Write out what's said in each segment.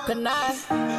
Good night.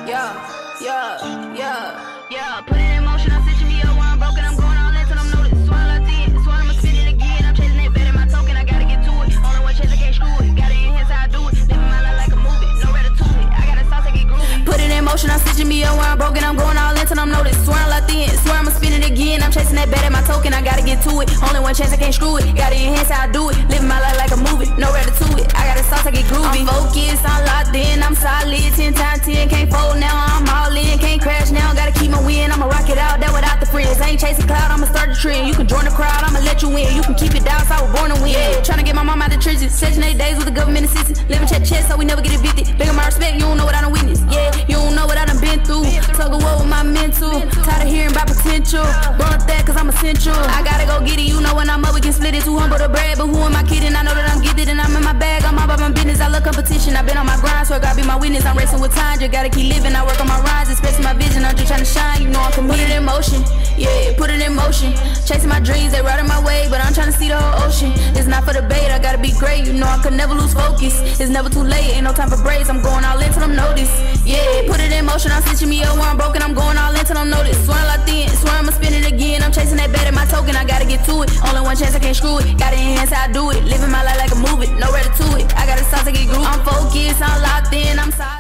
Yeah. Put it in motion, I'm stitching me up when I'm broken. I'm going all in till I'm noticed. Swirl up in, swirl, I'ma spin it again. I'm chasing that bet in my token, I gotta get to it. Only one chance, I can't screw it. Gotta enhance how I do it. Living my life like a movie, no ratatouille. I got a sauce, I get groovy. Put it in motion, I'm stitching me up when I'm broken. I'm going all in till I'm noticed. Swirl up in, swirl, I'ma spin it again. I'm chasing that bet in my token, I gotta get to it. Only one chance, I can't screw it. Gotta enhance how I do it. Living my life like a movie, no ratatouille. I got a sauce, I get groovy. I'm focused, I'm locked in, I'm solid. 10 times 10, can't fold now, I'm all in. Can't crash now, gotta keep my win. I'ma rock it out, that without the friends. I ain't chasing cloud, I'ma start the trend. You can join the crowd, I'ma let you in. You can keep it down, so I was born to win. Yeah, tryna get my mom out the trenches. Section 8 days with the government assistance. Living check, so we never get evicted. Big of my respect, you don't know what I done witnessed. Yeah, you don't know what I done been through. Tug of war with my mental. Tired of hearing about potential. Blunt that, cause I'm essential. I gotta go get it, you know when I'm up, we can split it. Too humble to brag, but who am I kidding? I know that I'm gifted and I'm in my bag. I'm all about my business, I love competition. I've been on my grind, so I gotta be my witness. I'm racing with time, just gotta keep living. I work on my rhymes, expressing my vision. I'm just trying to shine, you know I'm committed. Put it in motion, yeah, put it in motion. Chasing my dreams, they riding my way, but I'm trying to see the whole ocean. It's not for debate, I gotta be great, you know I could never lose focus. It's never too late, ain't no time for breaks. I'm going all in till I'm noticed. Yeah, put it in motion, I'm stitching me up when I'm broken. I'm going all in till I'm noticed. Swirl like thin, swirl, I'ma spin it again. I'm chasing that bet in my token, I gotta get to it. Only one chance, I can't screw it. Gotta enhance how I do it. Living my life like a movie, no ratatouille. I got a sauce, I get groovy. I'm focused, I'm locked in, I'm solid.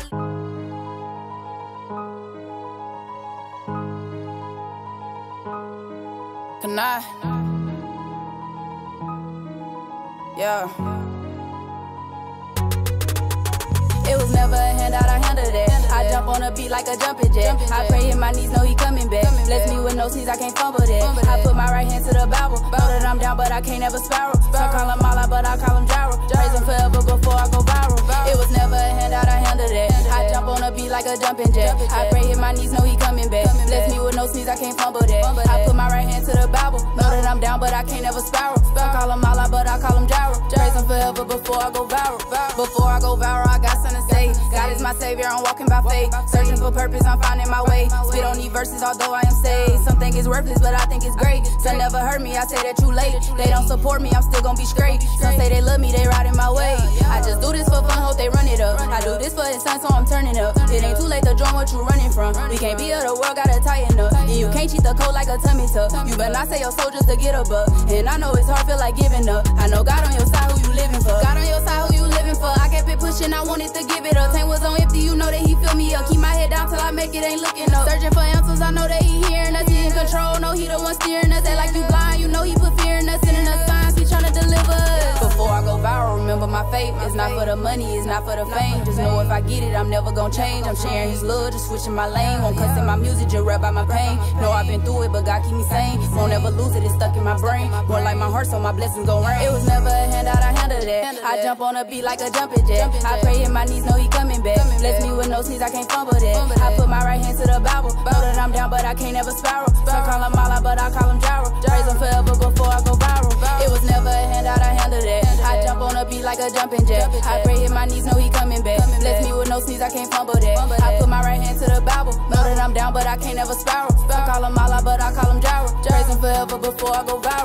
Good night. Yeah. It was never a handout, I handled it. I jump on a beat like a jumping jack. I pray hit my knees, know he coming back. Bless me with no sneeze, I can't fumble that. I put my right hand to the Bible. Know that I'm down, but I can't ever spiral. Some call him Mala, but I call him gyro. Praise him forever before I go viral. It was never a handout, I handled it. I jump on a beat like a jumping jack. I pray hit my knees, know he coming back. Bless me with no sneeze, I can't fumble that. I put my right hand to the Bible. Know that I'm down, but I can't ever spiral. Some call him Mala, but I call him gyro. Praise him forever before I go viral. Before I go viral, I got something to say. God is my savior, I'm walking by faith. Searching for purpose, I'm finding my way. Spit on these verses, although I am saved. Some think it's worthless, but I think it's great. Some never heard me, I say that too late. They don't support me, I'm still gonna be straight. Some say they love me, they riding my way. I just do this for fun, hope they run it up. I do this for his son, so I'm turning up. It ain't too late to join what you running from. We can't be of the world, gotta tighten up. And you can't cheat the code like a tummy tuck. You better not say your soul just to get a buck. And I know it's hard, feel like giving up. I know God on your side, who you living for. God on your side, who you living for. I kept it pushing, I wanted to give it up. Tank was on empty, you know that he fill me up. Keep my head down till I make it, ain't looking up. Searching for answers, I know that he hearing us. He in control, know he the one steering us. Act like you blind, you know he put fear in us. Sending us signs, he tryna deliver us. Before I go viral, remember my faith. It's not for the money, it's not for the fame. Just know if I get it, I'm never gonna change. I'm sharing his love, just switching my lane. Won't cuss in my music, just rap by my pain. Know I've been through it, but God keep me sane. Won't ever lose it, it's stuck in my brain. More like my heart, so my blessings gon' rain. It was never a handout, I handled it. I jump on a beat like a jumping jack. I pray hit my knees, know he coming back. Bless me with no sneeze, I can't fumble that. I put my right hand to the Bible. Know that I'm down, but I can't ever spiral. Some call him Mala, but I call him gyro. Praise him forever before I go viral. It was never a handout, I handled it. I jump on a beat like a jumping jack. I pray hit my knees, know he coming back. Bless me with no sneeze, I can't fumble that. I put my right hand to the Bible. Know that I'm down, but I can't ever spiral. Some call him Mala, but I call him gyro. Praise him forever before I go viral.